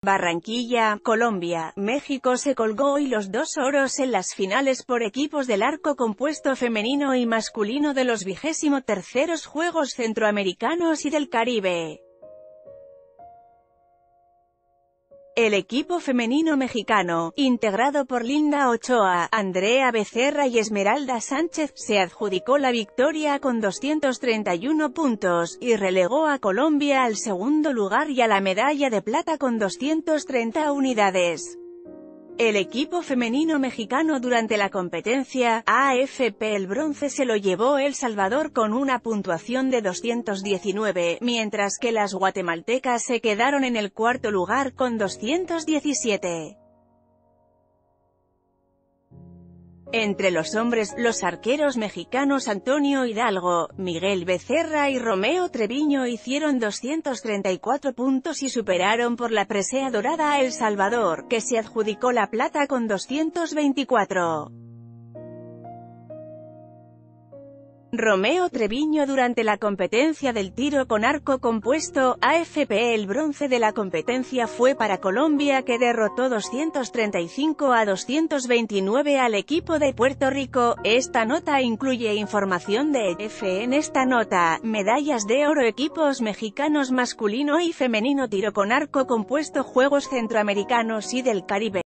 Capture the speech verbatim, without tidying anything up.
Barranquilla, Colombia. México se colgó hoy los dos oros en las finales por equipos del arco compuesto femenino y masculino de los vigésimo terceros Juegos Centroamericanos y del Caribe. El equipo femenino mexicano, integrado por Linda Ochoa, Andrea Becerra y Esmeralda Sánchez, se adjudicó la victoria con doscientos treinta y uno puntos, y relegó a Colombia al segundo lugar y a la medalla de plata con doscientas treinta unidades. El equipo femenino mexicano durante la competencia A F P el bronce se lo llevó El Salvador con una puntuación de doscientos diecinueve, mientras que las guatemaltecas se quedaron en el cuarto lugar con doscientos diecisiete. Entre los hombres, los arqueros mexicanos Antonio Hidalgo, Miguel Becerra y Romeo Treviño hicieron doscientos treinta y cuatro puntos y superaron por la presea dorada a El Salvador, que se adjudicó la plata con doscientos veinticuatro. Romeo Treviño durante la competencia del tiro con arco compuesto, A F P el bronce de la competencia fue para Colombia, que derrotó doscientos treinta y cinco a doscientos veintinueve al equipo de Puerto Rico. Esta nota incluye información de E F. En esta nota, medallas de oro equipos mexicanos masculino y femenino tiro con arco compuesto Juegos Centroamericanos y del Caribe.